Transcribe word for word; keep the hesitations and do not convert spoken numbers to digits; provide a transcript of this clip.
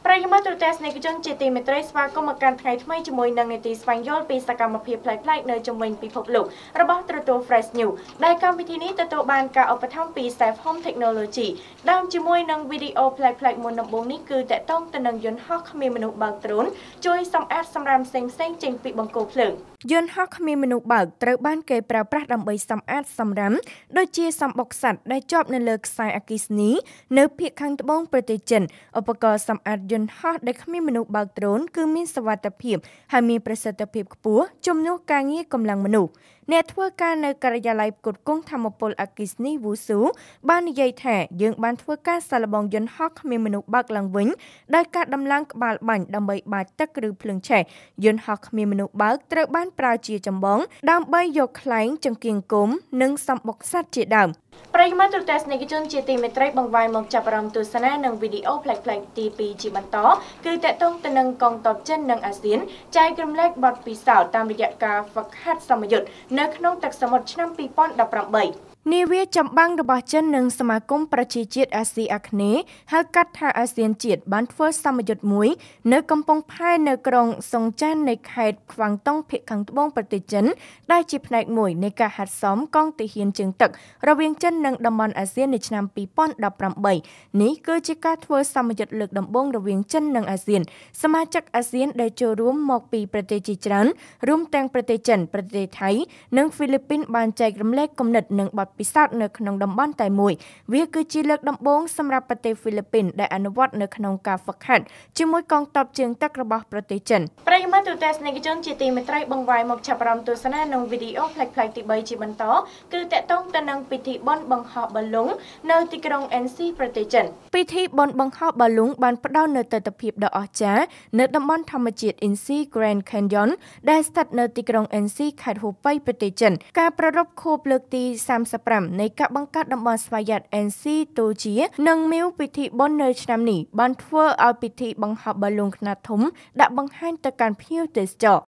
ប្រិយមិត្តទូទាំងស្នេហ៍ជនជាទីមេត្រីស្វាគមន៍មកកាន់ថ្ងៃថ្មីជាមួយនឹងនីតិស្វែងយល់ពីសកម្មភាពប្លែកៗនៅជំនាញពិភពលោករបស់ទូរទស្សន៍ Fresh News ដែលកម្មវិធីនេះទទួលបានការឧបត្ថម្ភពី Safe Home Technology ដើមជាមួយនឹងវីដេអូប្លែកៗមុនដំបូងនេះគឺតកតងទៅនឹងយន្តហោះគ្មានមនុស្សបើកដ្រូនជួយសម្អាតសម្រាមផ្សេងៗចេញពីបង្គោលភ្លើងយន្តហោះគ្មានមនុស្សបើកត្រូវបានគេប្រើប្រាស់ដើម្បីសម្អាតសម្រាមដូចជាសម្បុកសត្វដែលជាប់នៅលើខ្សែអគ្គិសនីនៅភាគខាងត្បូងប្រទេសចិនឧបករណ៍សម្អាតយន្តហោះដែលគ្មានមនុស្សបើកដ្រូនគឺមានសុវត្ថិភាពហើយមានប្រសិទ្ធភាពខ្ពស់ជំនួសការងារកម្លាំងមនុស្សអ្នកធ្វើការនៅការិយាល័យផ្គត់ផ្គង់ថាមពលអគ្គិសនី Wusu បាននិយាយថាយើងបានធ្វើការសាកល្បងយន្តហោះគ្មានមនុស្សបើកឡើងវិញដោយការដំឡើងក្បាលបាញ់ដើម្បីបាចទឹកឬភ្លើងឆេះយន្តហោះគ្មានមនុស្សបើកត្រូវបានប្រើជាចម្បងដើម្បីយកខ្លែងចង្គៀងគំនិងសម្បុកសត្វជាដើមប្រិយមិត្តទូទាំងស្នេហ៍ជនជាទីមេត្រីបង្វែរមកចាប់អារម្មណ៍ទស្សនានឹងវីដេអូប្លែកៗទីពីរជាបន្តគឺតកតងទៅនឹងកងទ័ពចិននិងអាស៊ានចែករំលែកបទពិសោធន៍តាមរយៈការហ្វឹកហាត់សមយុទ្ធនៅក្នុងទឹកសមុទ្រឆ្នាំពីរពាន់ដប់ប្រាំបីនាវាចម្បាំងរបស់ចិននិងសមាគមប្រជាជាតិអាស៊ីអាគ្នេយ៍ហៅកាត់ថាអាស៊ានជាតិបានធ្វើសមយុទ្ធមួយនៅកំពង់ផែនៅក្រុងសុងចាននៃខេត្តខ្វាំងតុងភាគខាងត្បូងប្រទេសចិនដែលជាផ្នែកមួយនៃការហាត់សមកងទាហានជើងទឹករវាងចិននិងតំបន់អាស៊ាននៅឆ្នាំពីរពាន់ដប់ប្រាំបីនេះគឺជាការធ្វើសមយុទ្ធលើកដំបូងរវាងចិននិងអាស៊ានសមាជិកអាស៊ានដែលចូលរួមមកពីប្រទេសជាច្រើនរួមទាំងប្រទេសចិនប្រទេសថៃនិងហ្វីលីពីនបានចែករំលែកគំនិតនិងបទពិសោធន៍នៅក្នុងតំបន់តែមួយវាគឺជាលើកដំបូងសម្រាប់ប្រទេសហ្វីលីពីនដែលអនុវត្តនៅក្នុងការហ្វឹកហាត់ជាមួយកងទ័ពជើងទឹករបស់ប្រទេសចិនប្រិយមិត្តទូទាំងស្នេហ៍ជនជាទីមេត្រីបង្វែរមកចាប់អារម្មណ៍ទស្សនានឹងវីដេអូប្លែកៗទីបីជាបន្តគឺតកតងទៅនឹងពិធីបុណ្យបង្ហោះបាឡុងនៅទីក្រុងអេនស៊ីប្រទេសចិនពិធីបុណ្យបង្ហោះបាឡុងបានផ្ដល់នូវទិដ្ឋភាពដ៏អស្ចារ្យនៅតំបន់ធម្មជាតិ Insi Grand Canyon ដែលស្ថិតនៅទីក្រុង Insi ខេត្តហូប៉ៃប្រទេសចិនការប្រារព្ធខួបលើកទីសាមសិបប្រាំនៃការបង្កើតតំបន់ស្វយ័ត អេន ស៊ី Togia និងមានពិធីបុណ្យនៅឆ្នាំនេះបានធ្វើឲ្យពិធីបង្ហោះបាឡុងខ្នាតធំដាក់បង្ហាញទៅកាន់ភ្ញៀវទេសចរ